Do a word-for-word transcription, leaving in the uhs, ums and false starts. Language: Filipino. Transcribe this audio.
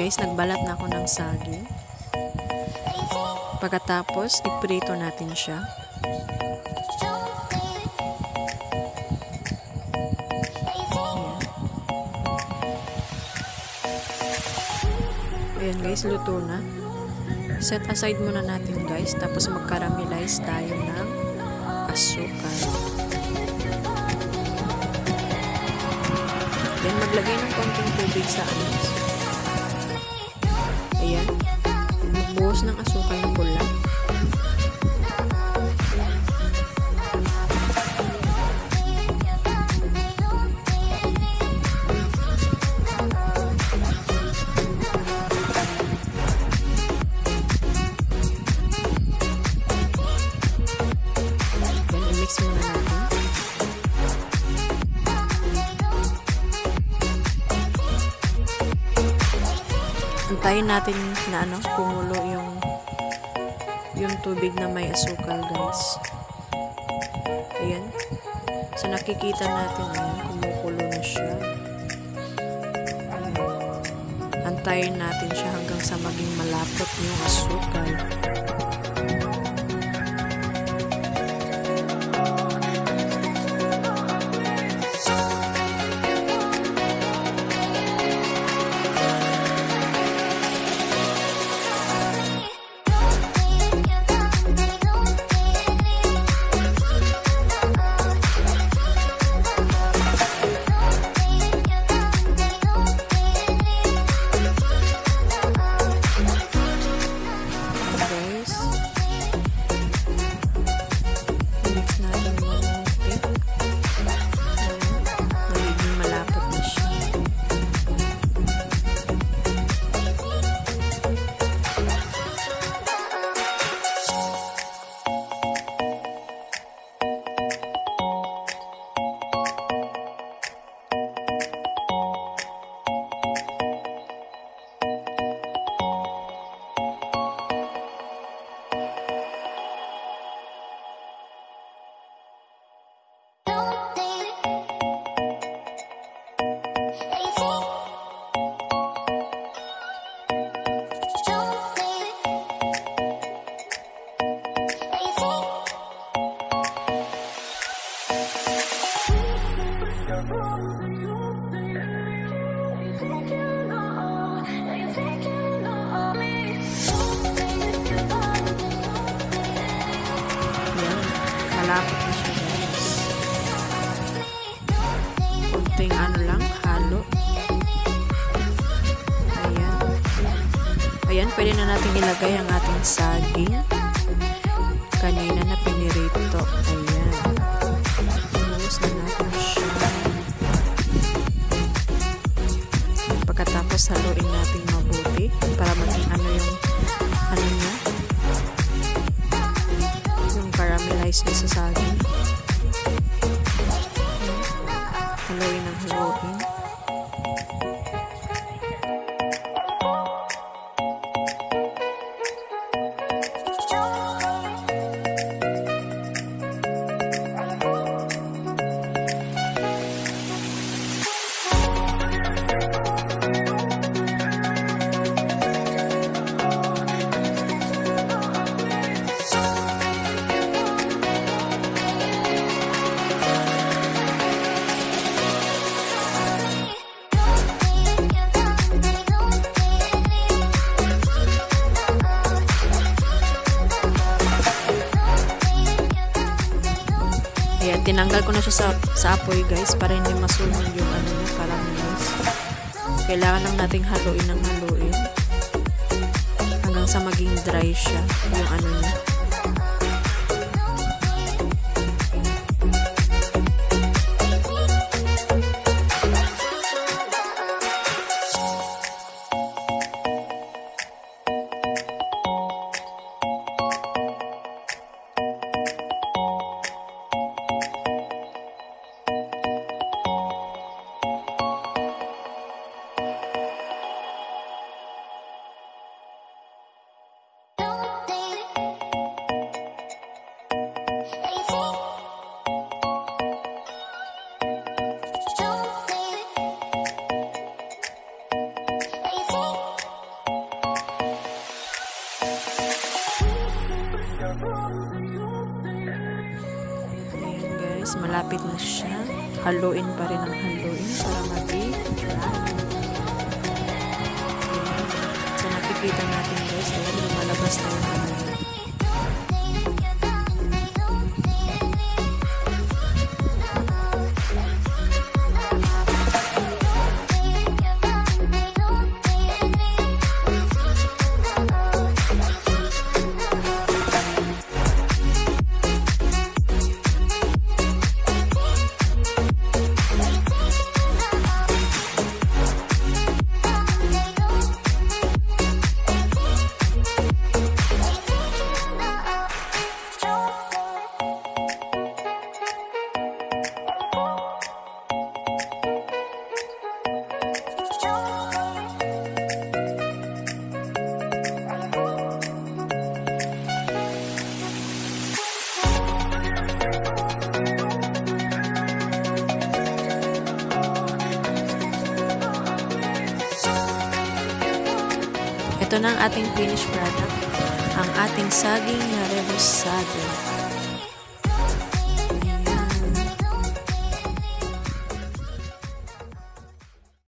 guys, nagbalat na ako ng saging. Pagkatapos, iprito natin siya. Ayan guys, luto na. Set aside muna natin guys, tapos mag-caramelize tayo ng asukal. Ayan, maglagay ng konting tubig sa ano. Ayan, magbuhos ng asukal ng bula. Mix muna natin. Antayin natin na ano, kumulo yung yung tubig na may asukal guys. Ayan. So nakikita natin, ayan, kumukulo na siya. Ayan. Antayin natin siya hanggang sa maging malapot yung asukal. Malapot na siya guys. Kunting ano lang, halo. Ayan. Ayan, pwede na natin ilagay ang ating saging. Kanina na pinirito. Ayan. Inuus na natin siya. Pagkatapos haluin natin mabuti para maging ano yung ano niya. Caramelize na sa saging. Haluin ang haluin. Ayan, tinanggal ko na siya sa, sa apoy guys para hindi masunog yung ano yung caramelize. Kailangan lang nating haluin ng haluin hanggang sa maging dry siya yung ano niya. guys, malapit na siya. Haluin pa rin ang haluin para maging brown. So nakikita natin guys, ayan, lumalabas na yung haluin. Ito na ang ating finished product, ang ating saging na rebusado.